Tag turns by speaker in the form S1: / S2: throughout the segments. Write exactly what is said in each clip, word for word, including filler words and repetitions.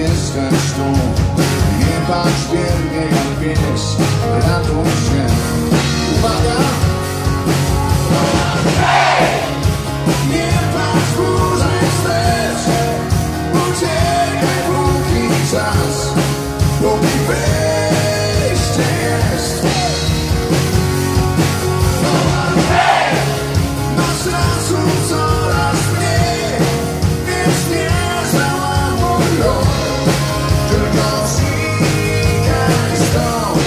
S1: jesteś tu. Nie patrz wiernie jak pies, ratuj się. Uwaga! Nie patrz dłużej wstecz, uciekaj póki czas, póki wyjście jest. Masz czasu coraz mniej, więc nie załamuj rąk, tylko znikaj stąd.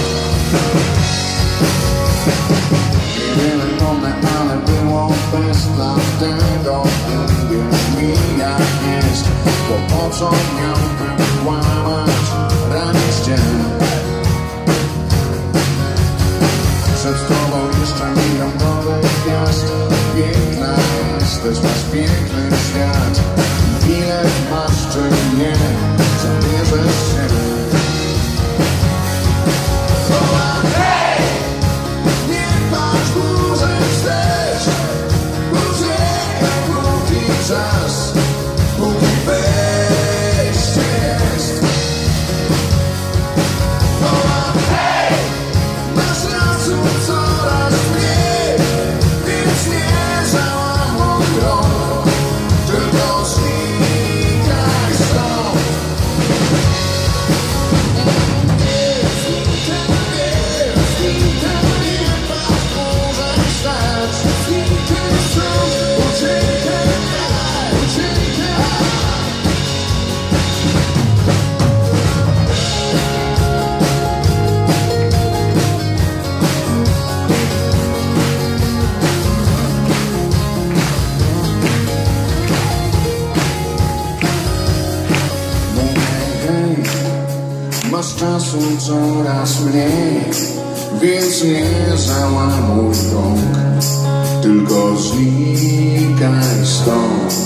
S1: Niewiele wolne, ale było bez, dlatego uwierz mi jak jest. Bo po co miałbym kłamać, ranić cię? Przed tobą jeszcze milion nowych gwiazd. Piękna jesteś, masz piękny świat. Ile masz czy nie, zabierzesz się. Hej! Nie patrz dłużej wstecz, uciekaj póki czas, póki wyjście jest. Hej! Masz czasu coraz mniej, więc nie załamuj rąk, tylko znikaj stąd. Masz czasu coraz mniej, więc nie załamuj rąk, tylko znikaj stąd.